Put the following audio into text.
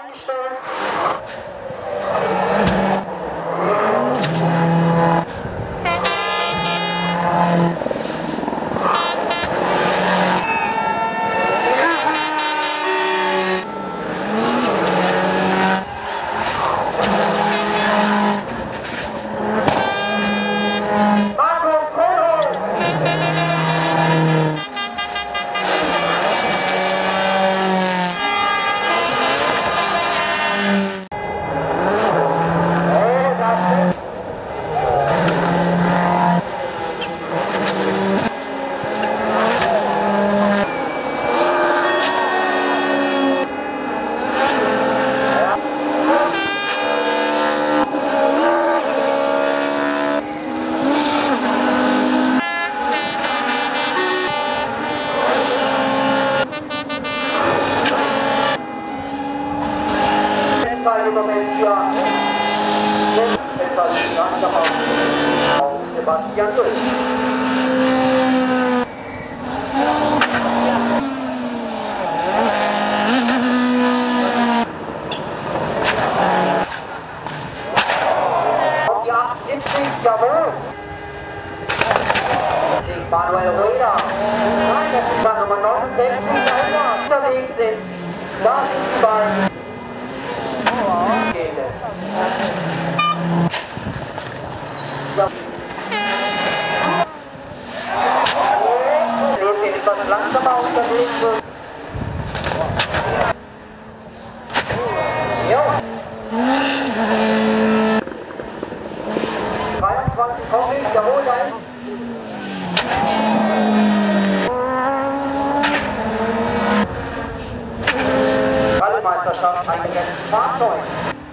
eingestellt. Im Moment ja etwas langsamer auf Sebastian Löw. Auf die 78, jawohl. Manuel Röder. Nein, das ist dann Nummer 69, da unterwegs sind. Da sind die beiden. Geht es. Ja. Sehen wir etwas langsamer unterwegs sind. Jo. 23 komme ich, jawohl, nein. Meisterschaft eingesetztes Fahrzeug.